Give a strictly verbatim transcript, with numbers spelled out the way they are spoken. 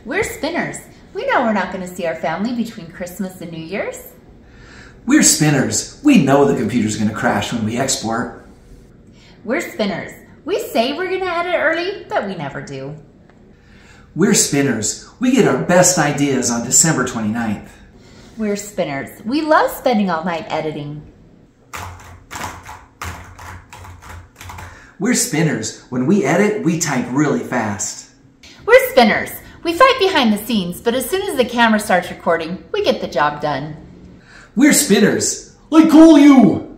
We're spinners. We know we're not going to see our family between Christmas and New Year's. We're spinners. We know the computer's going to crash when we export. We're spinners. We say we're going to edit early, but we never do. We're spinners. We get our best ideas on December twenty-ninth. We're spinners. We love spending all night editing. We're spinners. When we edit, we type really fast. We're spinners. We fight behind the scenes, but as soon as the camera starts recording, we get the job done. We're spinners. I call you!